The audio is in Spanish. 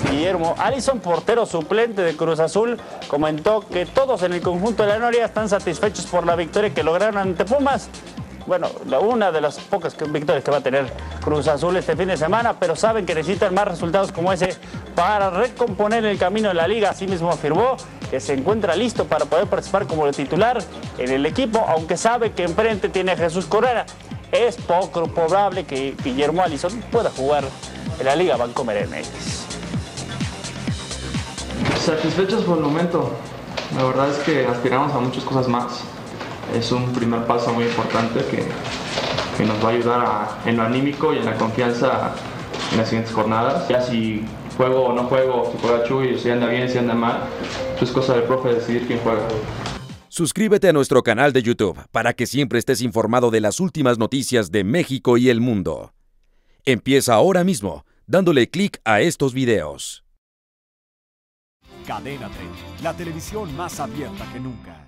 Guillermo Alison, portero suplente de Cruz Azul, comentó que todos en el conjunto de la Noria están satisfechos por la victoria que lograron ante Pumas. Bueno, una de las pocas victorias que va a tener Cruz Azul este fin de semana, pero saben que necesitan más resultados como ese para recomponer el camino de la liga. Asimismo afirmó que se encuentra listo para poder participar como titular en el equipo, aunque sabe que enfrente tiene a Jesús Corona. Es poco probable que Guillermo Alison pueda jugar en la Liga Bancomer MX. Satisfechos por el momento. La verdad es que aspiramos a muchas cosas más. Es un primer paso muy importante que nos va a ayudar en lo anímico y en la confianza en las siguientes jornadas. Ya si juego o no juego, si juega Chuy, si anda bien, si anda mal, pues es cosa del profe decidir quién juega. Suscríbete a nuestro canal de YouTube para que siempre estés informado de las últimas noticias de México y el mundo. Empieza ahora mismo dándole clic a estos videos. Cadena 30, la televisión más abierta que nunca.